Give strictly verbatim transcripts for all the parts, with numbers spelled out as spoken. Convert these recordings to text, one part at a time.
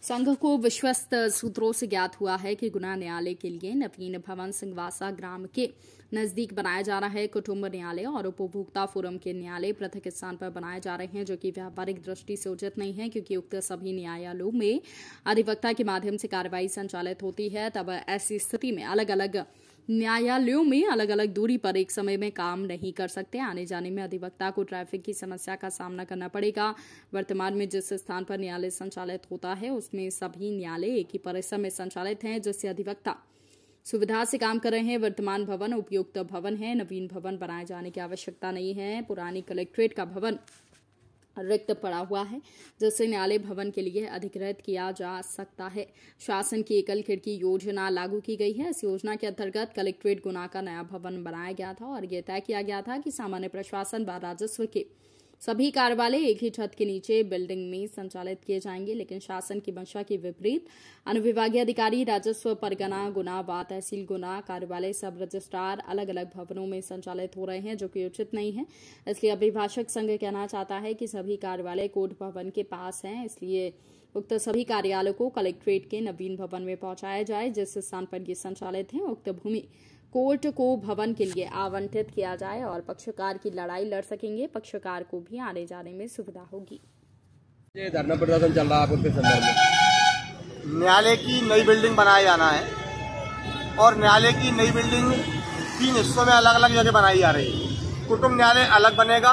संघ को विश्वस्त सूत्रों से ज्ञात हुआ है कि गुना न्यायालय के लिए नवीन भवन सिंहवासा ग्राम के नजदीक बनाया जा रहा है। कुटुंब न्यायालय और उपभोक्ता फोरम के न्यायालय पृथक स्थान पर बनाए जा रहे हैं, जो कि व्यापारिक दृष्टि से उचित नहीं है, क्योंकि उक्त सभी न्यायालयों में अधिवक्ता के माध्यम से कार्रवाई संचालित होती है। तब ऐसी स्थिति में अलग अलग न्यायालयों में अलग अलग दूरी पर एक समय में काम नहीं कर सकते। आने जाने में अधिवक्ता को ट्रैफिक की समस्या का सामना करना पड़ेगा। वर्तमान में जिस स्थान पर न्यायालय संचालित होता है उसमें सभी न्यायालय एक ही परिसर में संचालित हैं, जिससे अधिवक्ता सुविधा से काम कर रहे हैं। वर्तमान भवन उपयुक्त भवन है, नवीन भवन बनाए जाने की आवश्यकता नहीं है। पुरानी कलेक्ट्रेट का भवन रिक्त पड़ा हुआ है, जिससे न्यायालय भवन के लिए अधिकृत किया जा सकता है। शासन की एकल खिड़की योजना लागू की गई है। इस योजना के अंतर्गत कलेक्ट्रेट गुना का नया भवन बनाया गया था और यह तय किया गया था कि सामान्य प्रशासन व राजस्व के सभी कार्यालय एक ही छत के नीचे बिल्डिंग में संचालित किए जाएंगे, लेकिन शासन की मंशा के विपरीत अनुविभागीय अधिकारी राजस्व परगना गुना व तहसील गुना कार्यालय सब रजिस्ट्रार अलग अलग भवनों में संचालित हो रहे हैं, जो कि उचित नहीं है। इसलिए अभिभाषक संघ कहना चाहता है कि सभी कार्यालय कोर्ट भवन के पास हैं, इसलिए उक्त सभी कार्यालयों को कलेक्ट्रेट के नवीन भवन में पहुंचाया जाए। जिस स्थान पर ये संचालित है उक्त भूमि कोर्ट को भवन के लिए आवंटित किया जाए और पक्षकार की लड़ाई लड़ सकेंगे। पक्षकार को भी आने जाने में सुविधा होगी। ये धरना प्रदर्शन चल रहा है आपके संदर्भ में। न्यायालय की नई बिल्डिंग बनाया जाना है और न्यायालय की नई बिल्डिंग तीन हिस्सों में अलग अलग जगह बनाई जा रही है। कुटुंब न्यायालय अलग बनेगा,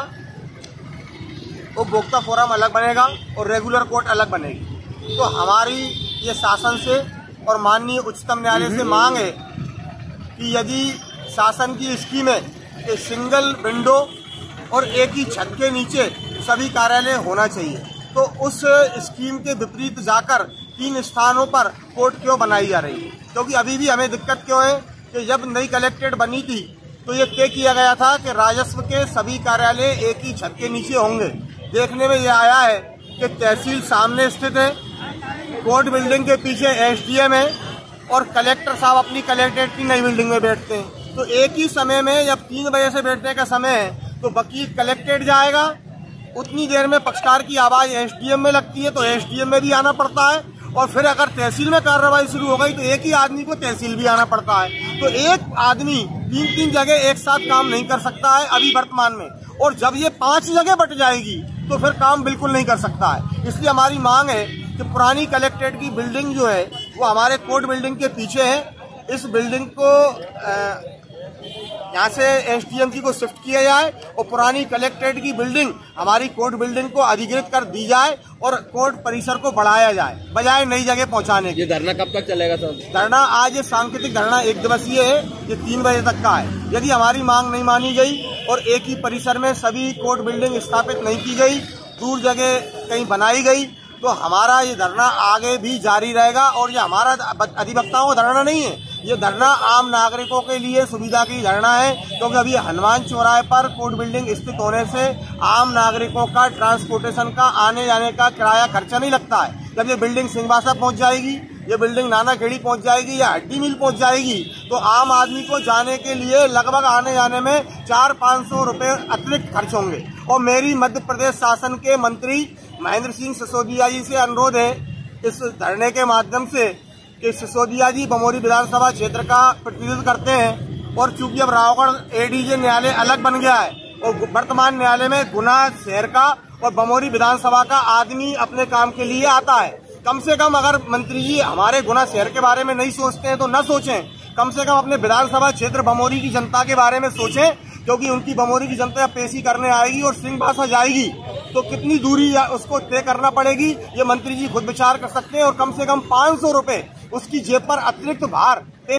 उपभोक्ता फोरम अलग बनेगा और रेगुलर कोर्ट अलग बनेगी। तो हमारी ये शासन से और माननीय उच्चतम न्यायालय से मांग है कि यदि शासन की स्कीम है कि सिंगल विंडो और एक ही छत के नीचे सभी कार्यालय होना चाहिए, तो उस स्कीम के विपरीत जाकर तीन स्थानों पर कोर्ट क्यों बनाई जा रही है? क्योंकि अभी भी हमें दिक्कत क्यों है कि जब नई कलेक्ट्रेट बनी थी तो ये तय किया गया था कि राजस्व के सभी कार्यालय एक ही छत के नीचे होंगे। देखने में यह आया है कि तहसील सामने स्थित है, कोर्ट बिल्डिंग के पीछे एसडीएम है और कलेक्टर साहब अपनी कलेक्ट्रेट की नई बिल्डिंग में बैठते हैं। तो एक ही समय में जब तीन बजे से बैठने का समय है तो वकील कलेक्ट्रेट जाएगा, उतनी देर में पक्षकार की आवाज एसडीएम में लगती है तो एसडीएम में भी आना पड़ता है, और फिर अगर तहसील में कार्रवाई शुरू हो गई तो एक ही आदमी को तहसील भी आना पड़ता है। तो एक आदमी तीन तीन जगह एक साथ काम नहीं कर सकता है अभी वर्तमान में, और जब ये पांच जगह बट जाएगी तो फिर काम बिल्कुल नहीं कर सकता है। इसलिए हमारी मांग है कि पुरानी कलेक्ट्रेट की बिल्डिंग जो है वो हमारे कोर्ट बिल्डिंग के पीछे है। इस बिल्डिंग को यहाँ से एसडीएम की को शिफ्ट किया जाए और पुरानी कलेक्ट्रेट की बिल्डिंग हमारी कोर्ट बिल्डिंग को अधिकृत कर दी जाए और कोर्ट परिसर को बढ़ाया जाए, बजाय नई जगह पहुँचाने के। ये धरना कब तक चलेगा सर? धरना आज ये सांकेतिक धरना एक दिवसीय है, ये तीन बजे तक का है। यदि हमारी मांग नहीं मानी गई और एक ही परिसर में सभी कोर्ट बिल्डिंग स्थापित नहीं की गई, दूर जगह कहीं बनाई गई, तो हमारा ये धरना आगे भी जारी रहेगा। और ये हमारा अधिवक्ताओं का धरना नहीं है, ये धरना आम नागरिकों के लिए सुविधा की धरना है, क्योंकि अभी हनुमान चौराहे पर कोर्ट बिल्डिंग स्थित होने से आम नागरिकों का ट्रांसपोर्टेशन का आने जाने का किराया खर्चा नहीं लगता है। जब ये बिल्डिंग सिंहवासा पहुंच जाएगी, ये बिल्डिंग नानाखेड़ी पहुंच जाएगी या हड्डी मिल पहुंच जाएगी, तो आम आदमी को जाने के लिए लगभग आने जाने में चार पाँच सौ रुपये अतिरिक्त खर्च होंगे। और मेरी मध्य प्रदेश शासन के मंत्री महेंद्र सिंह सिसोदिया जी से अनुरोध है इस धरने के माध्यम से कि सिसोदिया जी बमोरी विधानसभा क्षेत्र का प्रतिनिधित्व करते हैं, और चूंकि अब रावगढ़ एडीजे न्यायालय अलग बन गया है और वर्तमान न्यायालय में गुना शहर का और बमोरी विधानसभा का आदमी अपने काम के लिए आता है। कम से कम अगर मंत्री जी हमारे गुना शहर के बारे में नहीं सोचते हैं तो न सोचें, कम से कम अपने विधानसभा क्षेत्र बमोरी की जनता के बारे में सोचें, क्योंकि उनकी बमोरी की जनता पेशी करने आएगी और सिंहवासा जाएगी तो कितनी दूरी उसको तय करना पड़ेगी, ये मंत्री जी खुद विचार कर सकते हैं। और कम से कम पाँच सौ रुपए उसकी जेब पर अतिरिक्त भार